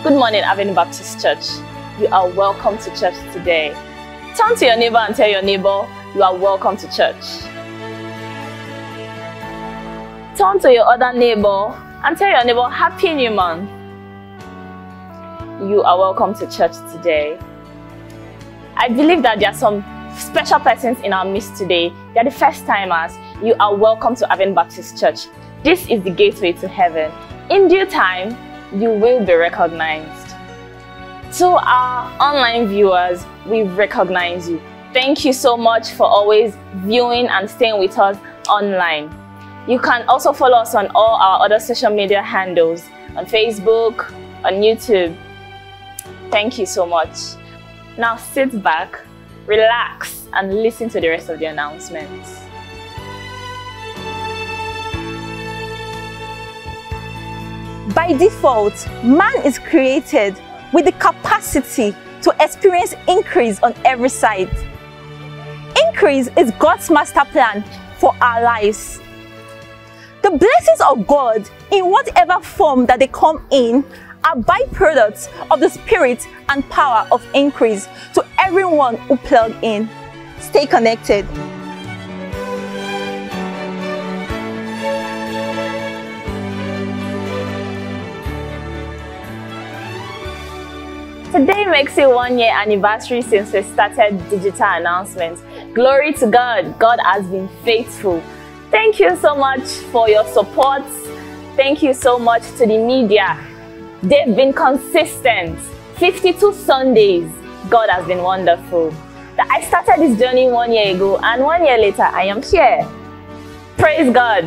Good morning, Avenue Baptist Church. You are welcome to church today. Turn to your neighbor and tell your neighbor, you are welcome to church. Turn to your other neighbor and tell your neighbor, Happy New Month. You are welcome to church today. I believe that there are some special persons in our midst today. They are the first timers. You are welcome to Avenue Baptist Church. This is the gateway to heaven. In due time, you will be recognized. To our online viewers, we recognize you. Thank you so much for always viewing and staying with us online. You can also follow us on all our other social media handles, on Facebook, on YouTube. Thank you so much. Now sit back, relax, and listen to the rest of the announcements. By default, man is created with the capacity to experience increase on every side. Increase is God's master plan for our lives. The blessings of God, in whatever form that they come in, are byproducts of the spirit and power of increase to everyone who plug in. Stay connected. Today makes a 1-year anniversary since we started digital announcements. Glory to God. God has been faithful. Thank you so much for your support. Thank you so much to the media. They've been consistent. 52 Sundays. God has been wonderful. I started this journey 1 year ago, and 1 year later, I am here. Praise God.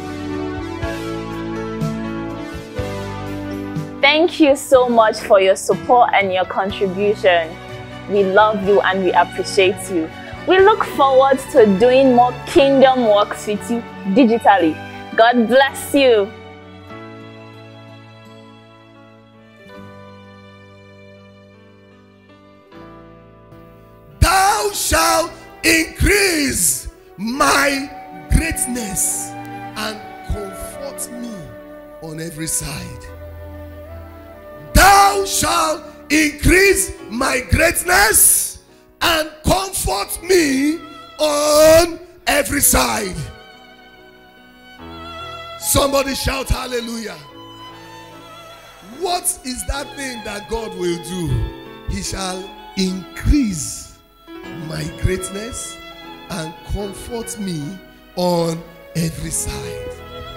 Thank you so much for your support and your contribution. We love you and we appreciate you. We look forward to doing more kingdom works with you digitally. God bless you. Thou shalt increase my greatness and comfort me on every side. Thou shalt increase my greatness and comfort me on every side. Somebody shout hallelujah. What is that thing that God will do? He shall increase my greatness and comfort me on every side.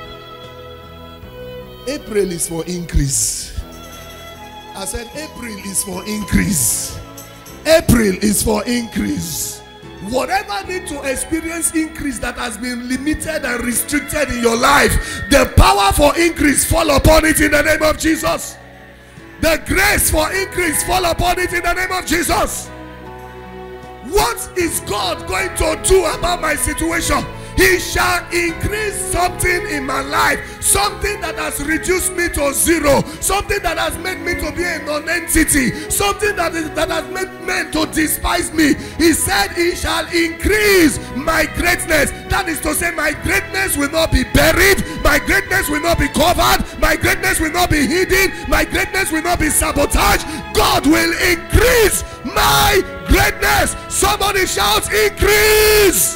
April is for increase. I said April is for increase. April is for increase. Whatever need to experience increase that has been limited and restricted in your life, the power for increase fall upon it in the name of Jesus. The grace for increase fall upon it in the name of Jesus. What is God going to do about my situation? He shall increase something in my life, something that has reduced me to zero, something that has made me to be a non-entity, something that has made men to despise me. He said he shall increase my greatness. That is to say, my greatness will not be buried, my greatness will not be covered, my greatness will not be hidden, my greatness will not be sabotaged. God will increase my greatness. Somebody shouts increase.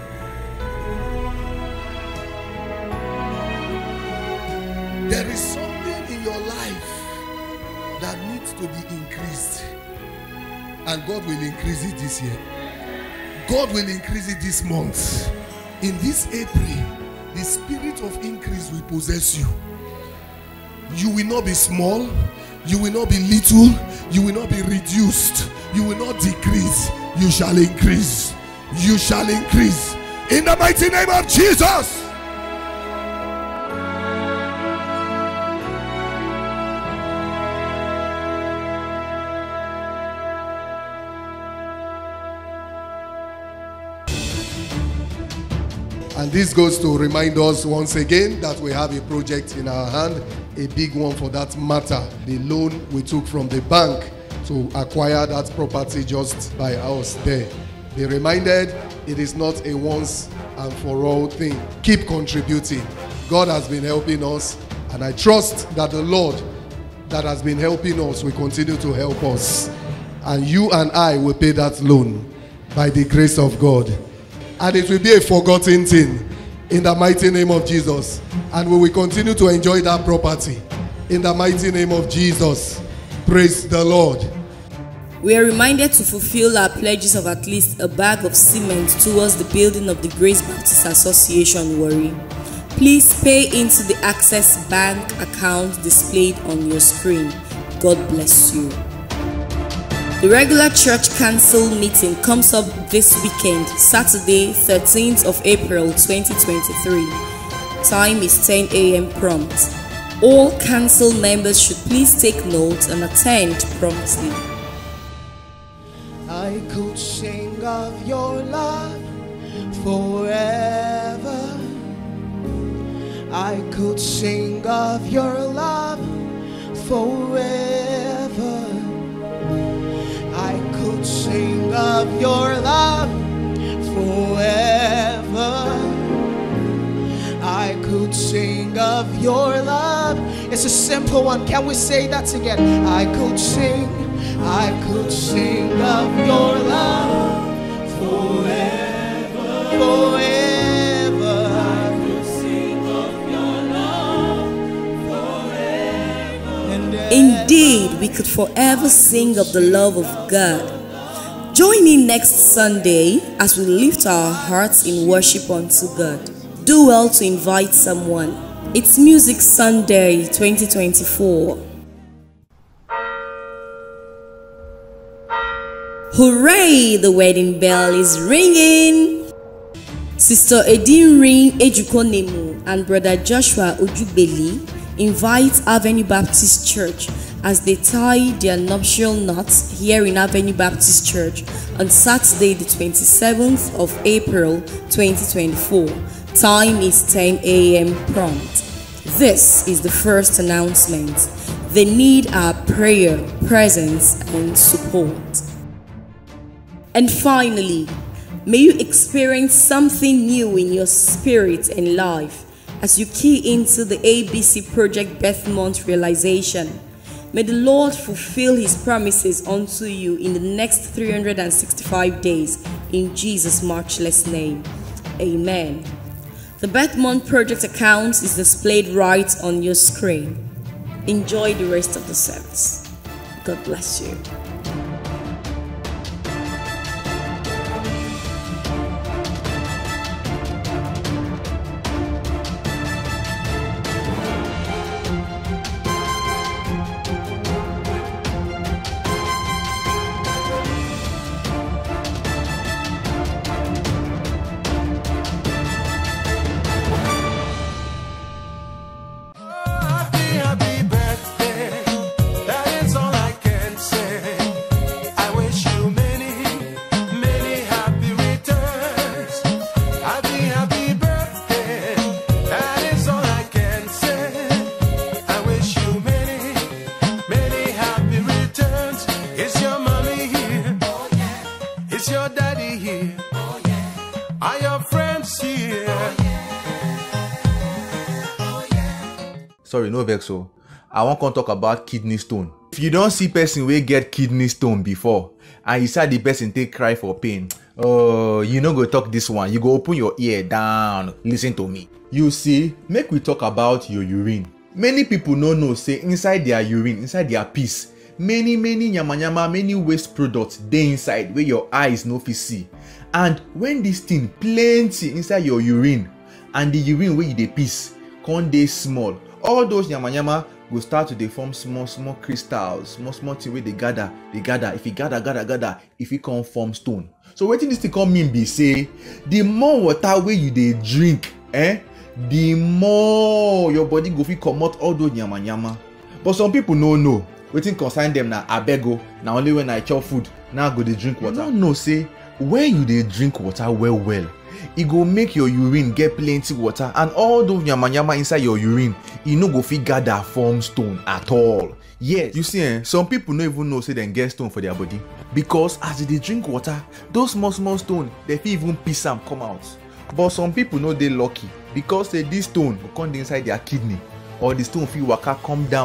There is something in your life that needs to be increased, and God will increase it this year. God will increase it this month. In this April, the spirit of increase will possess you. You will not be small, you will not be little, you will not be reduced, you will not decrease, you shall increase. You shall increase in the mighty name of Jesus. And this goes to remind us once again that we have a project in our hand, a big one for that matter. The loan we took from the bank to acquire that property just by us there. Be reminded, it is not a once and for all thing. Keep contributing. God has been helping us, and I trust that the Lord that has been helping us will continue to help us. And you and I will pay that loan by the grace of God. And it will be a forgotten thing in the mighty name of Jesus. And we will continue to enjoy that property in the mighty name of Jesus. Praise the Lord. We are reminded to fulfill our pledges of at least a bag of cement towards the building of the Grace Baptist Association, Warri. Please pay into the Access Bank account displayed on your screen. God bless you. The regular church council meeting comes up this weekend, Saturday, 13th of April 2023. Time is 10 a.m. prompt. All council members should please take note and attend promptly. I could sing of your love forever. I could sing of your love forever. I could sing of your love forever. I could sing of your love. It's a simple one. Can we say that together? I could sing of your love forever. Forever. I could sing of your love forever. Indeed, we could forever sing of the love of God. Join in next Sunday as we lift our hearts in worship unto God. Do well to invite someone. It's Music Sunday 2024. Hooray! The wedding bell is ringing. Sister Edinrin Ejukonemu and Brother Joshua Ojubeli invite Avenue Baptist Church as they tie their nuptial knots here in Avenue Baptist Church on Saturday the 27th of April 2024. Time is 10 a.m. prompt. This is the first announcement. They need our prayer, presence, and support. And finally, may you experience something new in your spirit and life as you key into the ABC Project Birth Month realization. May the Lord fulfill His promises unto you in the next 365 days in Jesus' matchless name. Amen. The Birth Month Project account is displayed right on your screen. Enjoy the rest of the service. God bless you. Happy birthday, that is all I can say. I wish you many, many happy returns. Happy birthday, that is all I can say. I wish you many, many happy returns. Is your mommy here? Oh yeah. Is your daddy here? Oh yeah. Are your friends here? Oh yeah. Sorry, no vexo. I wan come talk about kidney stone. If you don't see person wey get kidney stone before and you saw the person take cry for pain, you no go talk this one. You go open your ear down, listen to me. You see, make we talk about your urine. Many people no know say inside their urine, inside their piss, many nyama, many waste products dey inside where your eyes no fit see. And when this thing plenty inside your urine and the urine where you dey piss come dey small, all those nyama go start to dey form small crystals, small thing wey dey gather. If e gather, if e come form stone. So wetin this thing come mean be say, the more water wey you dey drink, the more your body go fit comot all those nyama. But some people no know. Wetin concern them na abego. Na only when I chop food now I go dey drink water. You no know say when you dey drink water well, e go make your urine get plenty water, and all those nyama inside your urine, e no go fit gather form stone at all. Yes, you see, some people no even know say dem get stone for their body, because as they drink water, those small stone, they fit even piss am come out. But some people no dey lucky, because say this stone go come dey inside their kidney, or the stone fit waka come down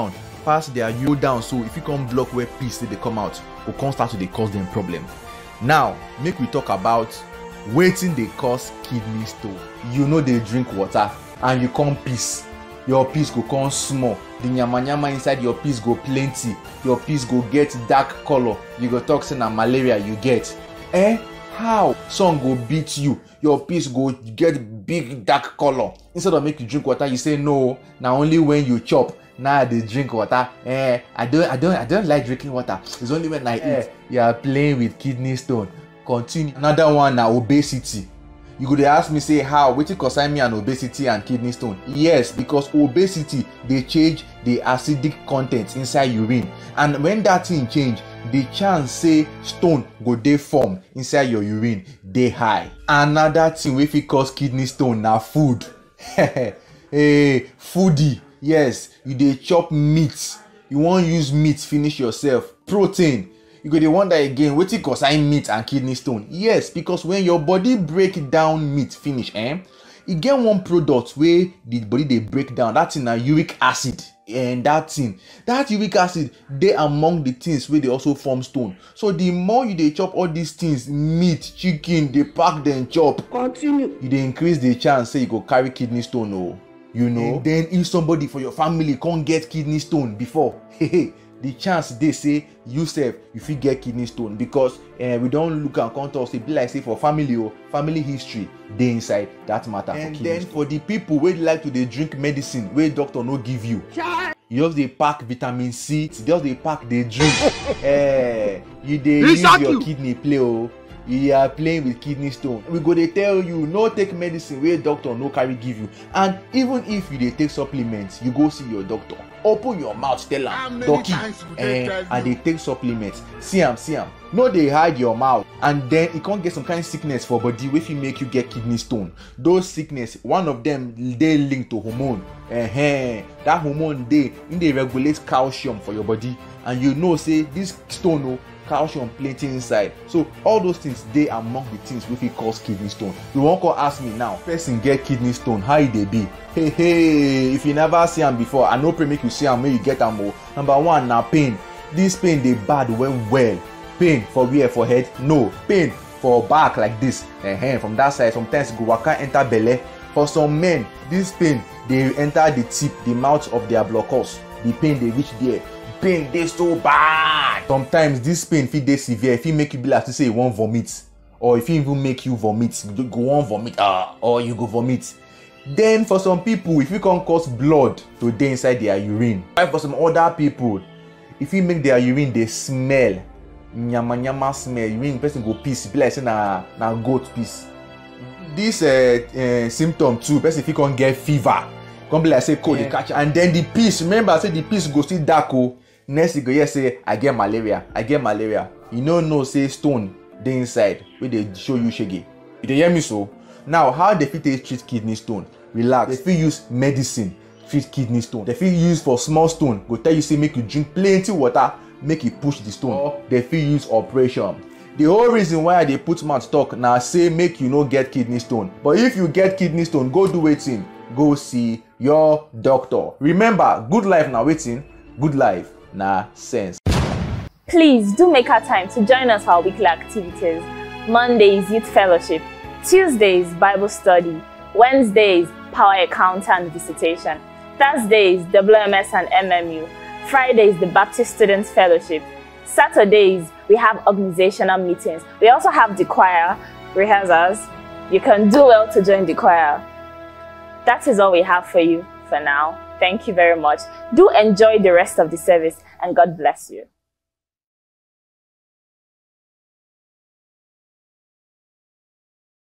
pass their urine down, so if you come block where piss they come out, or come start to dey cause them problem. Now make we talk about wetin dey cause kidney stone. You know they drink water and you come piss, your piss go come small, the nyama inside your piss go plenty, your piss go get dark color, you go talk say na malaria you get. How? Sun go beat you, your piss go get big dark color. Instead of make you drink water, you say no, na only when you chop now they drink water. I don't like drinking water, it's only when I eat. You are playing with kidney stone. Continue. Another one na obesity. You could ask me, say, how? Wetin concern me and obesity and kidney stone? Yes, because obesity they change the acidic content inside urine, and when that thing change, the chance say stone go dey form inside your urine dey high. Another thing wey fit cause kidney stone na food. Foodie. Yes, you dey chop meat, you wan use meat finish yourself. Protein. You go dey wonder again, wetin concern meat and kidney stone? Yes, because when your body break down meat finish, e get one product wey the body dey break down. That thing na uric acid. And that uric acid dey among the things wey dey also form stone. So the more you dey chop all these things, meat, chicken, dey pack dem chop, continue, you dey increase the chance say you go carry kidney stone. Oh, you know. And then if somebody for your family can't get kidney stone before, the chance they say you sef you fit get kidney stone, because we don't look and come talk say be like say for family history dey inside that matter. And then for the people wey like to dey drink medicine wey doctor no give you, you just dey pack vitamin C, you just dey pack dey drink. You dey use your kidney play. Oh, you are playing with kidney stone. We go dey tell you no take medicine wey doctor no carry give you. And even if you dey take supplements, you go see your doctor, open your mouth, tell am, doci, I dey take supplements. See am, no dey hide your mouth. And then e can't get some kind of sickness for body wey fit make you get kidney stone. Those sickness, one of them dey linked to hormone. That hormone dey regulate calcium for your body, and you know say this stone calcium plenty inside. So all those things dey among the things wey fit cause kidney stone. You wan come ask me now, person get kidney stone, how e dey be? If you never see am before, I no pray make you see am when you get am. Number one na pain. This pain dey bad well. Pain for where? For head? No. Pain for back like this. From that side, sometimes go waka enter belle. For some men, this pain dey enter the tip, the mouth of their blocus. The pain dey reach there. Pain dey so bad. Sometimes this pain fit dey severe. If it make you be like to say you wan vomit, or if it even make you vomit, you go wan vomit, or you go vomit. Then for some people, if it can cause blood to dey inside their urine. While for some other people, if it make their urine dey smell, nyama smell, urine person go piss, be like say na goat piss. This symptom too, person if he can get fever, come be like say cold dey catch, and then the piss, remember I say the piss go still dark. Next you go hear say I get malaria. You no say stone dey inside wey dey show you shege. You dey hear me so? Now how they fit treat kidney stone? Relax. They fit use medicine treat kidney stone. They fit use for small stone, go tell you say make you drink plenty water, make it push the stone. Or they fit use operation. The whole reason why they put mouth talk now say make you no get kidney stone. But if you get kidney stone, go do wetin? Go see your doctor. Remember, good life na wetin? Good life na sense. Please do make our time to join us for our weekly activities. Mondays, Youth Fellowship. Tuesdays, Bible Study. Wednesdays, Power Encounter and Visitation. Thursdays, WMS and MMU. Fridays, the Baptist Students Fellowship. Saturdays, we have organizational meetings. We also have the choir rehearsals. You can do well to join the choir. That is all we have for you for now. Thank you very much. Do enjoy the rest of the service, and God bless you.